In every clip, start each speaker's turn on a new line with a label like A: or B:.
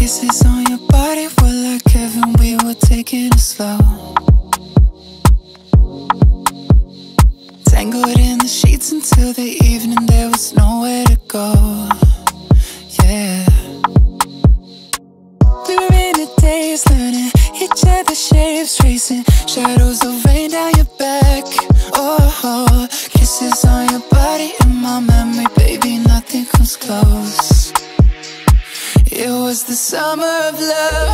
A: Kisses on your body were like heaven, we were taking it slow. Tangled in the sheets until the evening, there was nowhere to go. Yeah. We were in a daze, learning each other's shapes, tracing shadows of rain down your back. Oh, kisses on your body in my memory, baby, nothing comes close. It was the summer of love,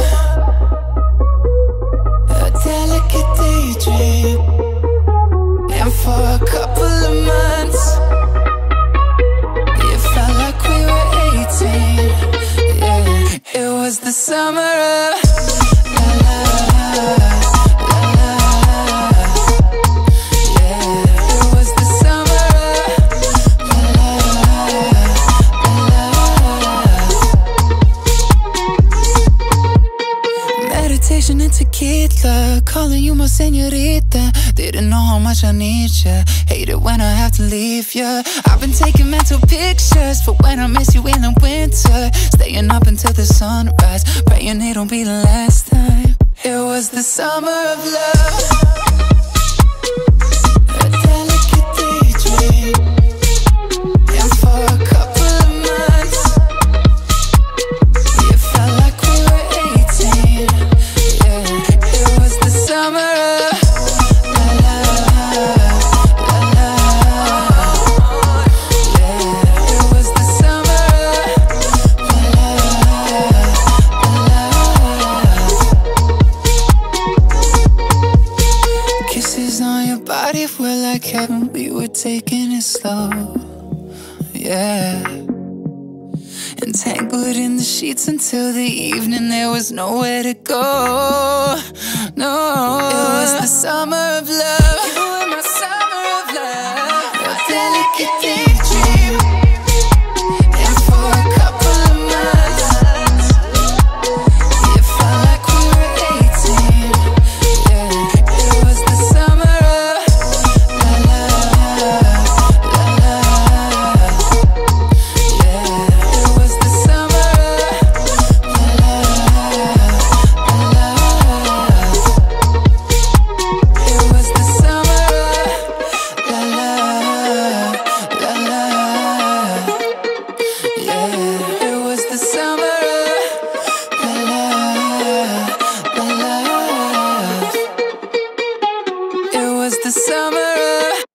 A: a delicate daydream. And for a couple of months, it felt like we were 18. Yeah, it was the summer of la la la. And tequila, calling you my señorita. Didn't know how much I need ya. Hate it when I have to leave ya. I've been taking mental pictures for when I miss you in the winter. Staying up until the sunrise, praying it'll be the last time. It was the summer of love, a delicate daydream. And for a couple of months, it felt like we were 18. Summer of la la la la. Yeah, it was the summer of la la la. Kisses on your body were like heaven, we were taking it slow. Yeah. Entangled in the sheets until the evening, there was nowhere to go. No, it was the summer of love. You were my summer of love, a delicate daydream. And for a couple of months, it felt like we were 18. Yeah, it was the summer of la la la la. Yeah, it was the summer of la la la la. It was the summer of la la la la. Yeah, it was the summer of la la la la. It was the summer of